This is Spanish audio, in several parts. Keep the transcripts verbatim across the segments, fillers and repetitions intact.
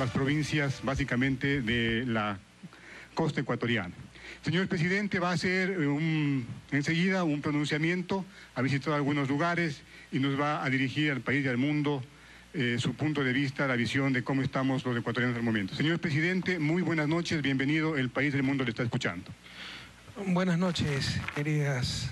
las provincias básicamente de la costa ecuatoriana. Señor presidente, va a hacer un, enseguida un pronunciamiento, ha visitado algunos lugares y nos va a dirigir al país y al mundo eh, su punto de vista, la visión de cómo estamos los ecuatorianos en el momento. Señor presidente, muy buenas noches, bienvenido, el país y el mundo le está escuchando. Buenas noches, queridas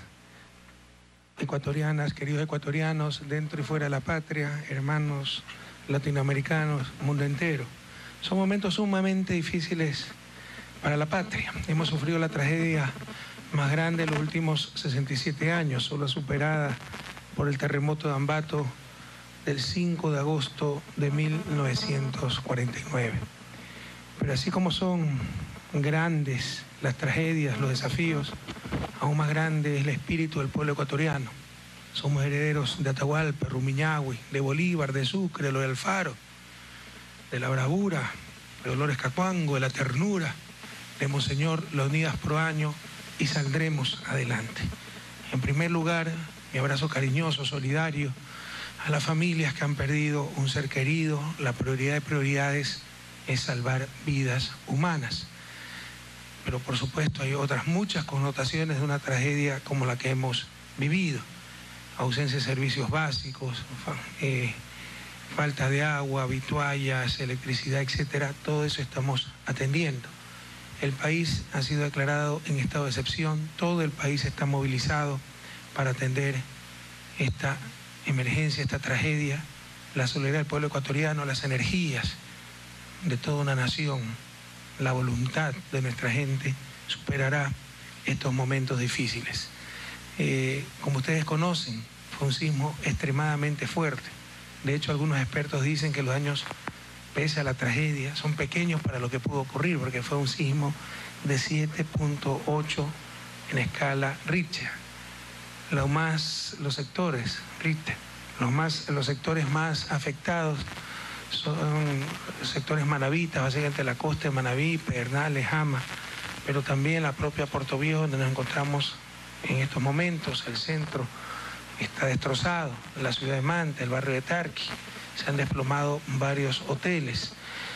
ecuatorianas, queridos ecuatorianos, dentro y fuera de la patria, hermanos latinoamericanos, mundo entero. Son momentos sumamente difíciles para la patria. Hemos sufrido la tragedia más grande de los últimos sesenta y siete años, solo superada por el terremoto de Ambato del cinco de agosto de mil novecientos cuarenta y nueve. Pero así como son grandes las tragedias, los desafíos, aún más grande es el espíritu del pueblo ecuatoriano. Somos herederos de Atahualpa, Rumiñahui, de Bolívar, de Sucre, de lo de Alfaro, de la bravura, de Dolores Cacuango, de la ternura, de Monseñor Leonidas Proaño, y saldremos adelante. En primer lugar, mi abrazo cariñoso, solidario, a las familias que han perdido un ser querido. La prioridad de prioridades es salvar vidas humanas. Pero por supuesto hay otras muchas connotaciones de una tragedia como la que hemos vivido. Ausencia de servicios básicos, eh, falta de agua, vituallas, electricidad, etcétera. Todo eso estamos atendiendo. El país ha sido declarado en estado de excepción. Todo el país está movilizado para atender esta emergencia, esta tragedia. La solidaridad del pueblo ecuatoriano, las energías de toda una nación, la voluntad de nuestra gente superará estos momentos difíciles. Eh, como ustedes conocen, fue un sismo extremadamente fuerte. De hecho, algunos expertos dicen que los daños, pese a la tragedia, son pequeños para lo que pudo ocurrir, porque fue un sismo de siete punto ocho en escala Richter. Lo más, los sectores Richter, los, más, los sectores más afectados son sectores manavitas, básicamente la costa de Manabí, Pedernales, Jama, pero también la propia Puerto Viejo, donde nos encontramos en estos momentos. El centro está destrozado, la ciudad de Manta, el barrio de Tarqui, se han desplomado varios hoteles.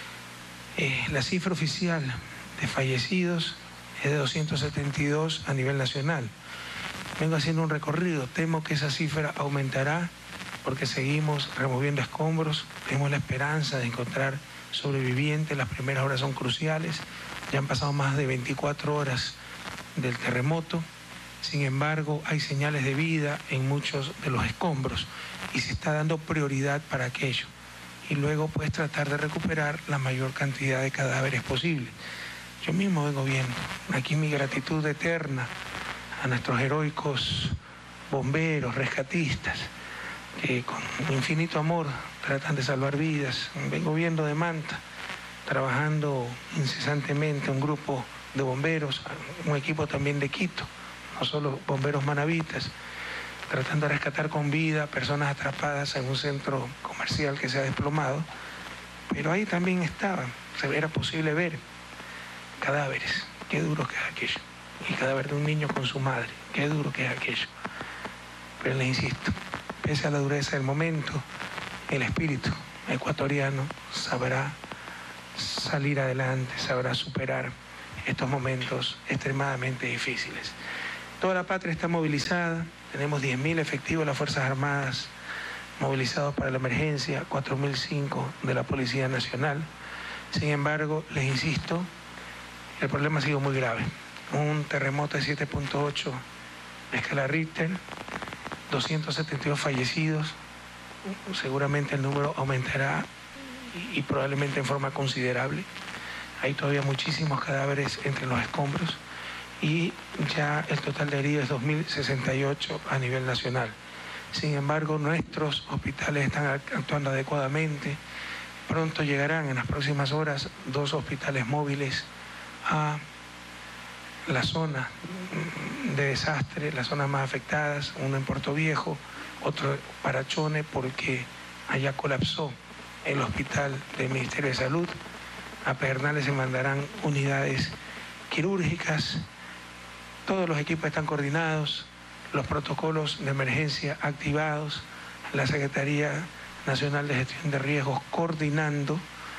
Eh, la cifra oficial de fallecidos es de doscientos setenta y dos a nivel nacional. Vengo haciendo un recorrido, temo que esa cifra aumentará porque seguimos removiendo escombros, tenemos la esperanza de encontrar sobrevivientes. Las primeras horas son cruciales, ya han pasado más de veinticuatro horas del terremoto. Sin embargo, hay señales de vida en muchos de los escombros y se está dando prioridad para aquello. Y luego pues tratar de recuperar la mayor cantidad de cadáveres posible. Yo mismo vengo viendo aquí mi gratitud eterna a nuestros heroicos bomberos, rescatistas, que con infinito amor tratan de salvar vidas. Vengo viendo de Manta, trabajando incesantemente un grupo de bomberos, un equipo también de Quito, no solo bomberos manavitas, tratando de rescatar con vida personas atrapadas en un centro comercial que se ha desplomado, pero ahí también estaba, era posible ver cadáveres. Qué duro que es aquello. Y cadáver de un niño con su madre, qué duro que es aquello. Pero les insisto, pese a la dureza del momento, el espíritu ecuatoriano sabrá salir adelante, sabrá superar estos momentos extremadamente difíciles. Toda la patria está movilizada, tenemos diez mil efectivos de las Fuerzas Armadas movilizados para la emergencia, cuatro mil cinco de la Policía Nacional. Sin embargo, les insisto, el problema ha sido muy grave. Un terremoto de siete punto ocho de escala Richter, doscientos setenta y dos fallecidos, seguramente el número aumentará y, y probablemente en forma considerable. Hay todavía muchísimos cadáveres entre los escombros y ya el total de heridos es dos mil sesenta y ocho a nivel nacional. Sin embargo, nuestros hospitales están actuando adecuadamente. Pronto llegarán, en las próximas horas, dos hospitales móviles a la zona de desastre, las zonas más afectadas, uno en Puerto Viejo, otro para Chone, porque allá colapsó el hospital del Ministerio de Salud. A Pedernales se mandarán unidades quirúrgicas. Todos los equipos están coordinados, los protocolos de emergencia activados, la Secretaría Nacional de Gestión de Riesgos coordinando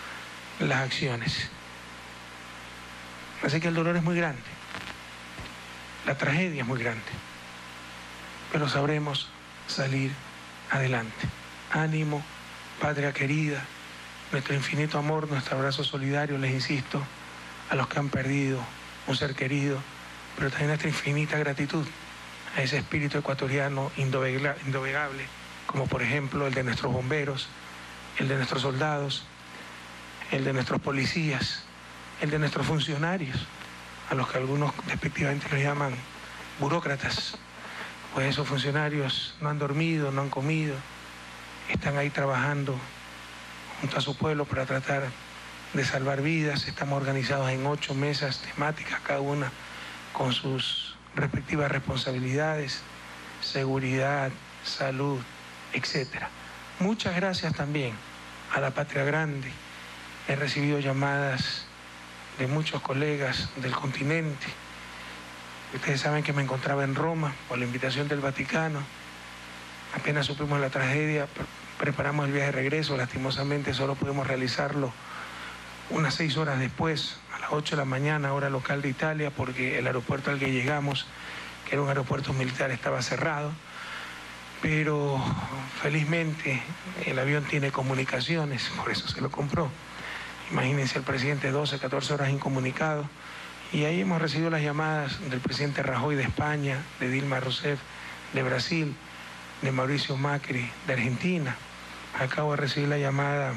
las acciones. Así que el dolor es muy grande, la tragedia es muy grande, pero sabremos salir adelante. Ánimo, patria querida, nuestro infinito amor, nuestro abrazo solidario, les insisto, a los que han perdido un ser querido, pero también nuestra infinita gratitud a ese espíritu ecuatoriano indoblegable, como por ejemplo el de nuestros bomberos, el de nuestros soldados, el de nuestros policías, el de nuestros funcionarios, a los que algunos despectivamente los llaman burócratas. Pues esos funcionarios no han dormido, no han comido, están ahí trabajando junto a su pueblo para tratar de salvar vidas. Estamos organizados en ocho mesas temáticas, cada una con sus respectivas responsabilidades, seguridad, salud, etcétera. Muchas gracias también a la Patria Grande. He recibido llamadas de muchos colegas del continente. Ustedes saben que me encontraba en Roma por la invitación del Vaticano. Apenas supimos la tragedia, preparamos el viaje de regreso. Lastimosamente solo pudimos realizarlo unas seis horas después, a las ocho de la mañana, hora local de Italia, porque el aeropuerto al que llegamos, que era un aeropuerto militar, estaba cerrado. Pero felizmente el avión tiene comunicaciones, por eso se lo compró. Imagínense el presidente doce, catorce horas incomunicado. Y ahí hemos recibido las llamadas del presidente Rajoy de España, de Dilma Rousseff de Brasil, de Mauricio Macri de Argentina. Acabo de recibir la llamada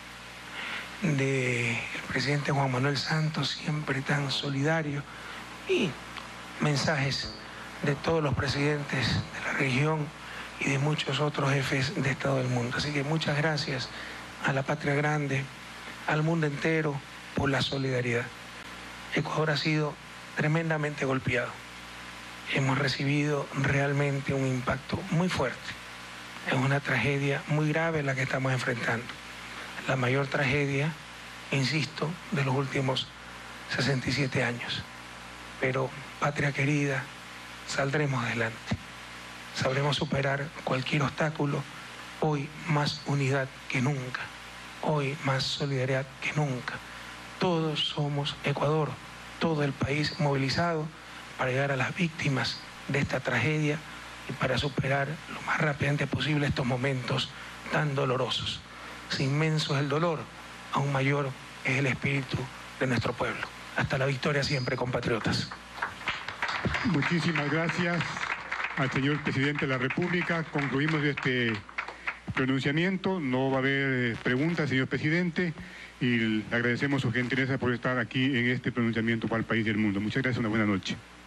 del presidente Juan Manuel Santos, siempre tan solidario, y mensajes de todos los presidentes de la región y de muchos otros jefes de Estado del mundo. Así que muchas gracias a la Patria Grande, al mundo entero, por la solidaridad. Ecuador ha sido tremendamente golpeado. Hemos recibido realmente un impacto muy fuerte. Es una tragedia muy grave la que estamos enfrentando. La mayor tragedia, insisto, de los últimos sesenta y siete años. Pero, patria querida, saldremos adelante. Sabremos superar cualquier obstáculo. Hoy más unidad que nunca. Hoy más solidaridad que nunca. Todos somos Ecuador, todo el país movilizado para llegar a las víctimas de esta tragedia y para superar lo más rápidamente posible estos momentos tan dolorosos. Si inmenso es el dolor, aún mayor es el espíritu de nuestro pueblo. Hasta la victoria siempre, compatriotas. Muchísimas gracias al señor presidente de la República. Concluimos este pronunciamiento. No va a haber preguntas, señor presidente, y le agradecemos su gentileza por estar aquí en este pronunciamiento para el país y el mundo. Muchas gracias, una buena noche.